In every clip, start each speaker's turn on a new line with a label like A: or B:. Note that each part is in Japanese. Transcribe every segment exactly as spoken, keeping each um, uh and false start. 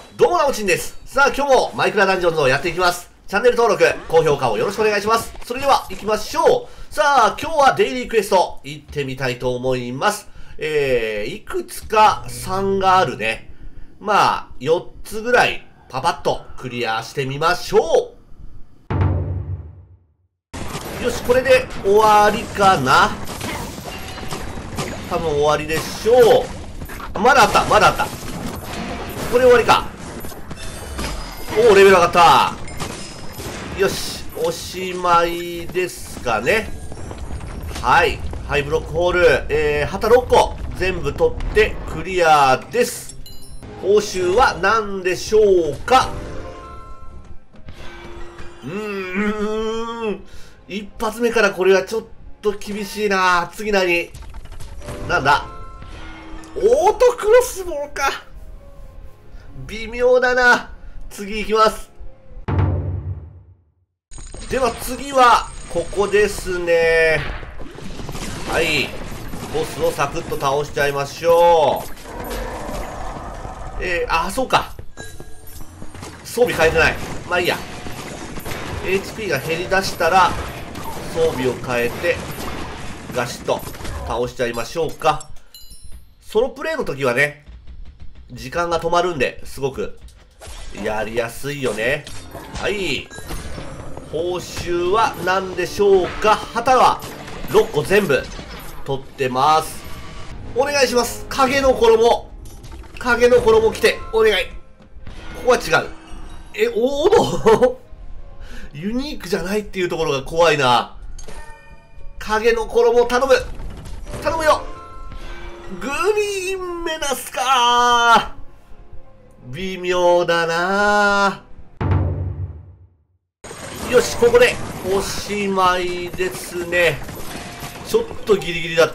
A: どうもなおちんです。さあ今日もマイクラダンジョンズをやっていきます。チャンネル登録、高評価をよろしくお願いします。それでは行きましょう。さあ今日はデイリークエスト行ってみたいと思います。えー、いくつかさんがあるね。まあよっつぐらいパパッとクリアしてみましょう。よし、これで終わりかな。多分終わりでしょう。まだあった、まだあった。これ終わりか。おお、レベル上がった。よし、おしまいですかね。はい。ハイブロックホール、えー、旗ろっこ、全部取ってクリアです。報酬は何でしょうか。うーん。一発目からこれはちょっと厳しいな。次何なんだ、オートクロスボウか。微妙だな。次行きます。では次はここですね。はい、ボスをサクッと倒しちゃいましょう。えー、あ、そうか、装備変えてない。まあいいや。 エイチピー が減りだしたら装備を変えてガシッと倒しちゃいましょうか。ソロプレイの時はね、時間が止まるんで、すごくやりやすいよね。はい。報酬は何でしょうか。旗はろっこ全部取ってます。お願いします。影の衣。影の衣着て、お願い。ここは違う。え、おーのユニークじゃないっていうところが怖いな。影の衣頼む。頼むよ。グリーンメナスかー。微妙だなー。よし、ここでおしまいですね。ちょっとギリギリだった。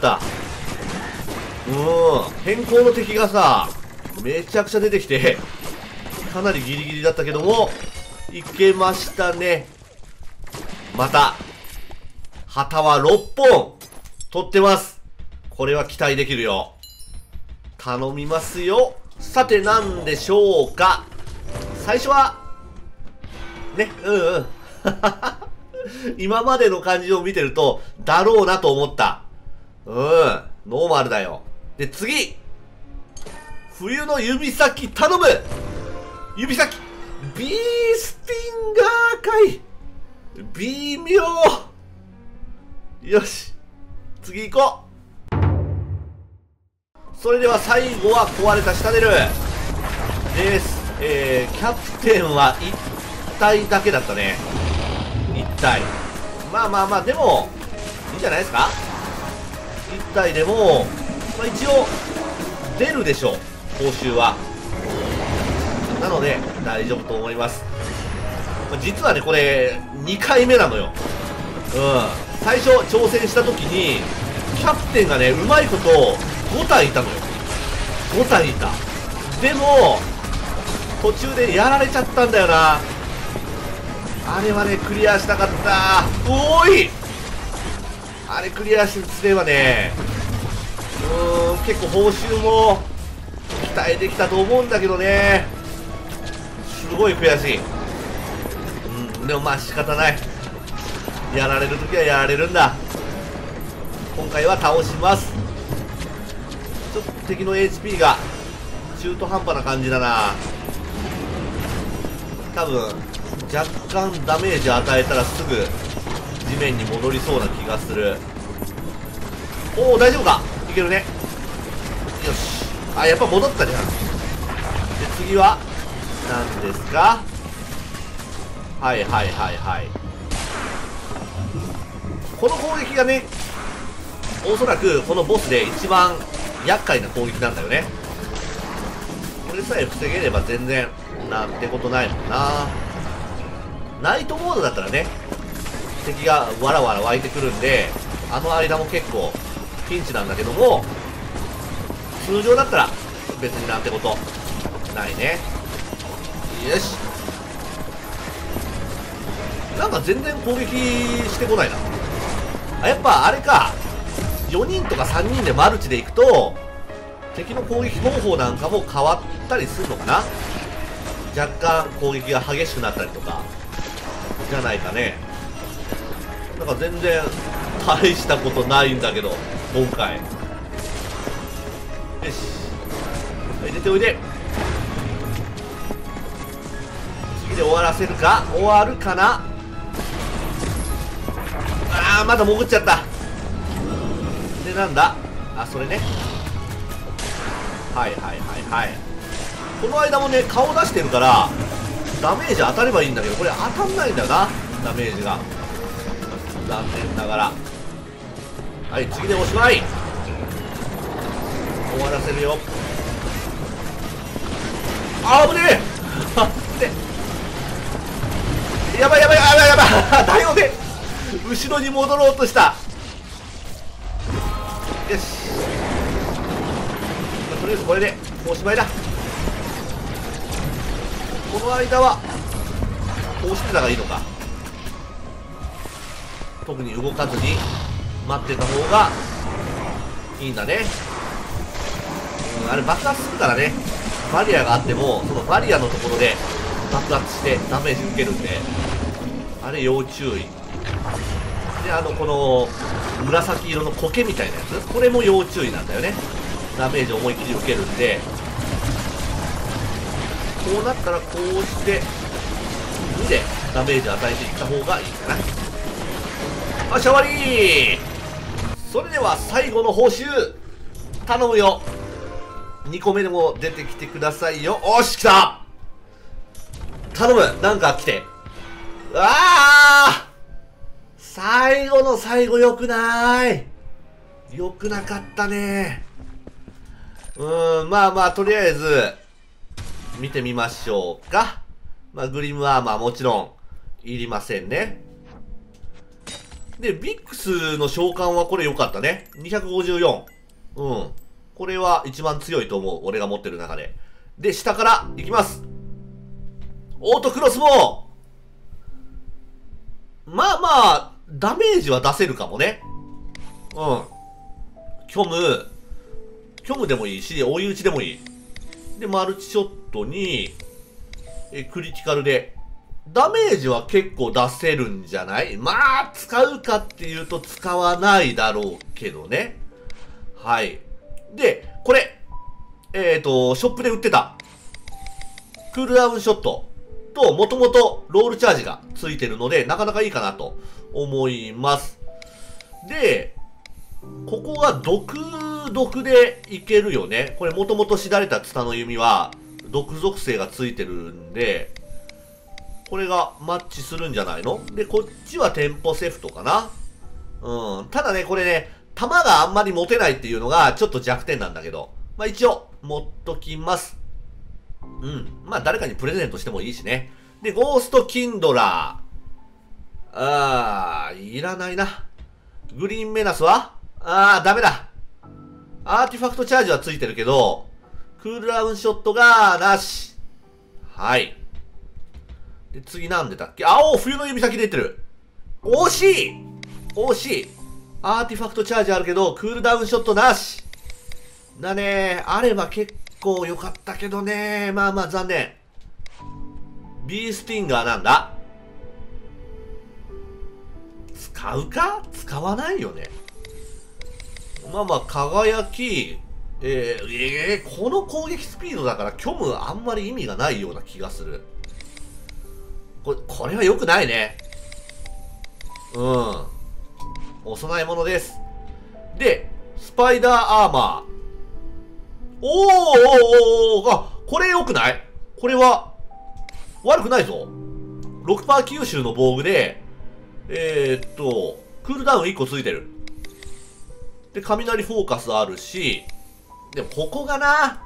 A: うん、変更の敵がさ、めちゃくちゃ出てきて、かなりギリギリだったけども、いけましたね。また旗はろっぽん取ってます。これは期待できるよ。頼みますよ。さて何でしょうか。最初はね、うんうん今までの感じを見てるとだろうなと思った。うん、ノーマルだよ。で次、冬の指先頼む。指先ビースティンガーかい。微妙。よし、次行こう。それでは最後は壊れたシタデルです。えー、キャプテンはいったいだけだったね。いったい。まあまあまあ、でもいいんじゃないですか。いったいでも、まあ、一応出るでしょう、報酬は。なので大丈夫と思います。実はね、これにかいめなのよ。うん、最初挑戦した時にキャプテンがね、うまいことごたいいたのよ。ごたいいた。でも途中でやられちゃったんだよな。あれはね、クリアしたかった。おーい、あれクリアすればね、うーん、結構報酬も期待できたと思うんだけどね。すごい悔しい。うん、でもまあ仕方ない。やられるときはやられるんだ。今回は倒します。ちょっと敵の エイチピー が中途半端な感じだな。多分若干ダメージ与えたらすぐ地面に戻りそうな気がする。おお、大丈夫か。いけるね。よし。あ、やっぱ戻ったじゃん。で次は何ですか。はいはいはいはい。この攻撃がね、おそらくこのボスで一番厄介な攻撃なんだよね。これさえ防げれば全然なんてことないもんな。ナイトモードだったらね、敵がわらわら湧いてくるんで、あの間も結構ピンチなんだけども、通常だったら別になんてことないね。よし。なんか全然攻撃してこないな。あ、やっぱあれか、よにんとかさんにんでマルチで行くと敵の攻撃方法なんかも変わったりするのかな。 若干攻撃が激しくなったりとかじゃないかね。なんか全然大したことないんだけど今回。よし、入れておいで。次で終わらせるか。終わるかな。あーまだ潜っちゃった。でなんだ、あそれね。はいはいはいはい。この間もね顔出してるからダメージ当たればいいんだけど、これ当たんないんだよな、ダメージが。残念ながら。はい、次でおしまい。終わらせるよ。あぶねえあぶねえ、やばいやばいやばいやばいだよね、後ろに戻ろうとした。よし、まあ、とりあえずこれでおしまいだ。この間はこうしてたらいいのか。特に動かずに待ってた方がいいんだね。うん、あれ爆発するからね。バリアがあってもそのバリアのところで爆発してダメージ受けるんで、あれ要注意で、あのこの紫色の苔みたいなやつ、これも要注意なんだよね。ダメージ思いっきり受けるんで、こうなったらこうしてにでダメージ与えていった方がいいかな。あ、終わり。それでは最後の報酬頼むよ。にこめでも出てきてくださいよ。おし、来た。頼む、なんか来て。うわあ、最後の最後良くない。良くなかったね。うーん、まあまあとりあえず見てみましょうか。まあグリムアーマーもちろんいりませんね。で、ビックスの召喚はこれ良かったね。にひゃくごじゅうよん。うん。これは一番強いと思う。俺が持ってる中で。で、下からいきます。オートクロスボウ。まあまあ、ダメージは出せるかもね。うん。虚無。虚無でもいいし、追い打ちでもいい。で、マルチショットに、え、クリティカルで。ダメージは結構出せるんじゃない？まあ、使うかっていうと使わないだろうけどね。はい。で、これ。えっと、ショップで売ってた。クールダウンショットと、もともとロールチャージがついてるので、なかなかいいかなと思います。で、ここが毒、毒でいけるよね。これもともとしだれたツタの弓は、毒属性がついてるんで、これがマッチするんじゃないの？で、こっちはテンポセフトかな。うん。ただね、これね、弾があんまり持てないっていうのがちょっと弱点なんだけど、まあ一応、持っときます。うん。まあ誰かにプレゼントしてもいいしね。で、ゴーストキンドラー。あー、いらないな。グリーンメナスはあー、ダメだ。アーティファクトチャージはついてるけど、クールダウンショットがなし。はい。で、次なんでだっけ？あお、冬の指先出てる。惜しい惜しい。アーティファクトチャージあるけど、クールダウンショットなし。だね。あれば結構良かったけどね。まあまあ残念。ビースティンガーなんだ。使うか？使わないよね。まあまあ、輝き、えー、えー、この攻撃スピードだから虚無あんまり意味がないような気がする。これ、これは良くないね。うん。お供え物です。で、スパイダーアーマー。おーおーおーおー、あ、これ良くない？これは、悪くないぞ。ろくパーセント 吸収の防具で、えー、っと、クールダウンいっこついてる。で、雷フォーカスあるし、でもここがな、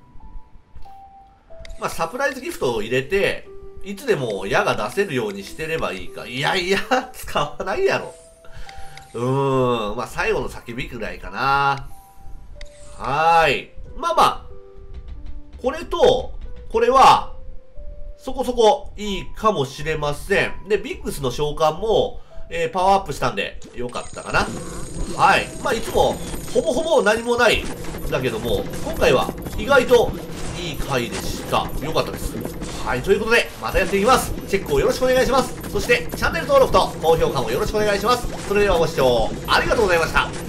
A: まあ、サプライズギフトを入れて、いつでも矢が出せるようにしてればいいか。いやいや、使わないやろ。うーん、まあ、最後の叫びくらいかな。はーい。まあまあ、これと、これは、そこそこいいかもしれません。で、ビッグスの召喚も、えー、パワーアップしたんで、よかったかな。はい。まあ、いつも、ほぼほぼ何もないんだけども、今回は意外といい回でした。よかったです。はい、ということで、またやっていきます。チェックをよろしくお願いします。そして、チャンネル登録と高評価もよろしくお願いします。それではご視聴ありがとうございました。